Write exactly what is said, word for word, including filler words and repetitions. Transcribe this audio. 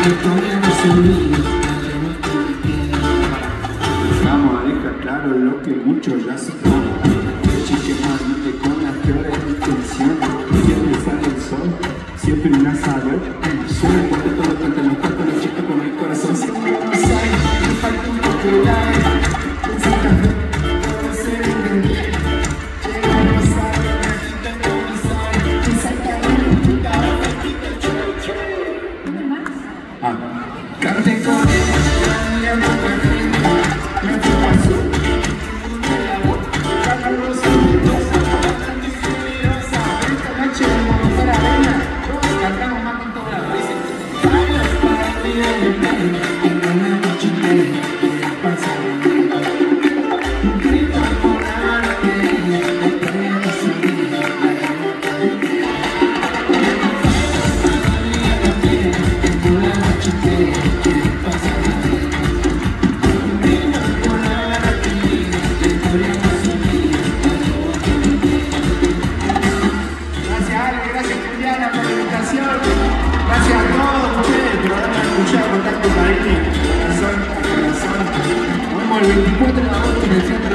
Vamos a dejar claro lo que muchos ya saben. Chiquemándote con las peores intenciones. Siempre sale el sol, siempre un asador. Suena porque todo cuenta los cuerpos, los chicos con el corazón. Siempre no sabe, me falta un poco de aire. Todo se vende. Llega a pasar, la gente no lo sabe. Me salta una puta, me quita el chocho. ¿Dónde más? Ah, cante con ella, ya no me rindo. Me fui a su. Gracias a todos ustedes por haberme escuchado con tanto cariño, corazón a corazón. Nos vemos el veinticuatro de agosto en el centro.